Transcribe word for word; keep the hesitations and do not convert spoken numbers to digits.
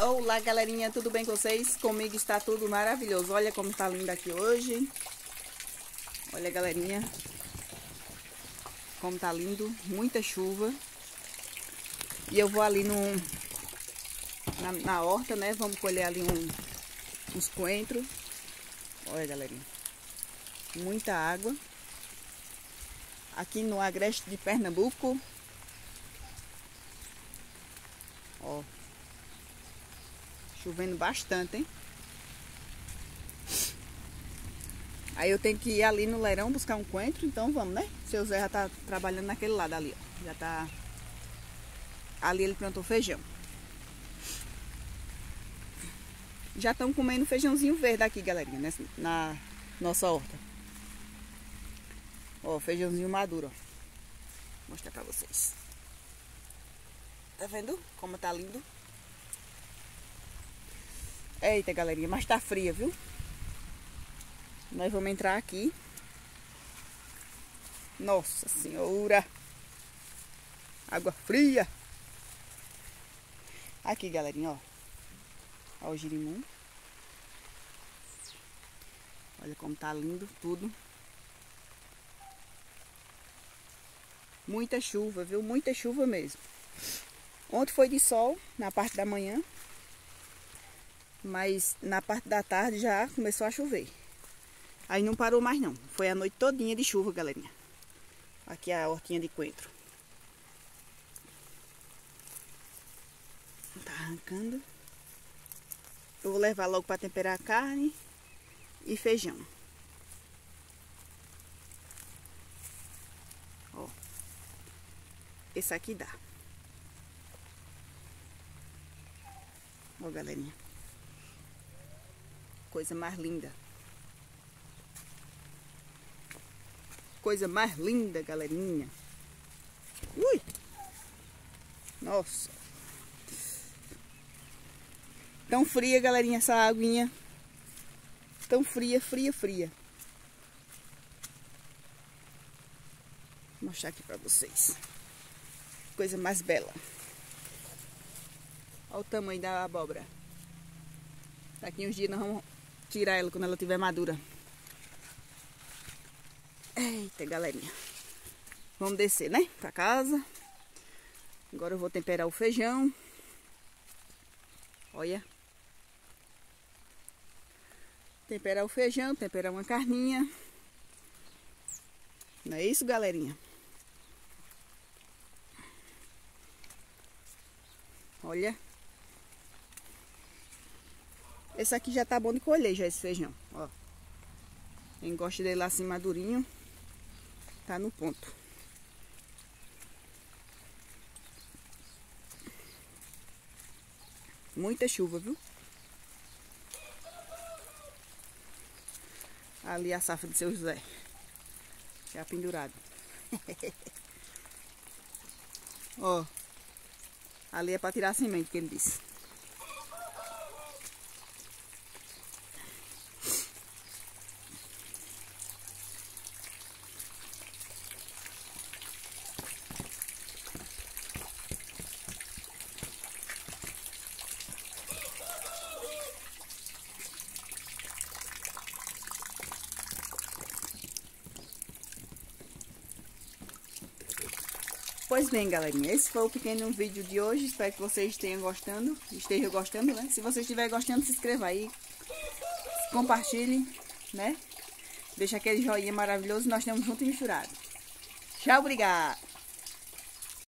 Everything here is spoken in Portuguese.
Olá, galerinha, tudo bem com vocês? Comigo está tudo maravilhoso. Olha como está lindo aqui hoje. Olha, galerinha, como tá lindo. Muita chuva. E eu vou ali no, na, na horta, né? Vamos colher ali um, uns coentros. Olha, galerinha, muita água. Aqui no Agreste de Pernambuco. Ó, chovendo bastante, hein? Aí eu tenho que ir ali no leirão buscar um coentro, então vamos, né? Seu Zé já tá trabalhando naquele lado ali, ó. Já tá... Ali ele plantou feijão. Já estão comendo feijãozinho verde aqui, galerinha, nessa, na nossa horta. Ó, feijãozinho maduro, ó. Vou mostrar pra vocês. Tá vendo como tá lindo? Eita, galerinha, mas tá fria, viu? Nós vamos entrar aqui. Nossa Senhora! Água fria! Aqui, galerinha, ó. Ó o girimum. Olha como tá lindo tudo. Muita chuva, viu? Muita chuva mesmo. Ontem foi de sol, na parte da manhã. Mas na parte da tarde já começou a chover. Aí não parou mais não. Foi a noite todinha de chuva, galerinha. Aqui é a hortinha de coentro. Tá arrancando. Eu vou levar logo para temperar a carne e feijão. Ó. Esse aqui dá. Ó, galerinha. Coisa mais linda. Coisa mais linda, galerinha. Ui! Nossa! Tão fria, galerinha, essa aguinha. Tão fria, fria, fria. Vou mostrar aqui pra vocês. Coisa mais bela. Olha o tamanho da abóbora. Daqui uns dias nós vamos tirar ela quando ela estiver madura. Eita, galerinha. Vamos descer, né? Pra casa. Agora eu vou temperar o feijão. Olha. Temperar o feijão, temperar uma carninha. Não é isso, galerinha? Olha. Esse aqui já tá bom de colher, já, esse feijão, ó. Quem gosta dele assim madurinho, tá no ponto. Muita chuva, viu? Ali a safra de seu José. Já pendurado. Ó. Ali é pra tirar a semente, que ele disse. Pois bem, galerinha, esse foi o pequeno vídeo de hoje. Espero que vocês tenham gostando, estejam gostando, né? Se você estiver gostando, se inscreva aí, compartilhe, né? Deixa aquele joinha maravilhoso. Nós estamos juntos e misturados. Tchau, obrigado!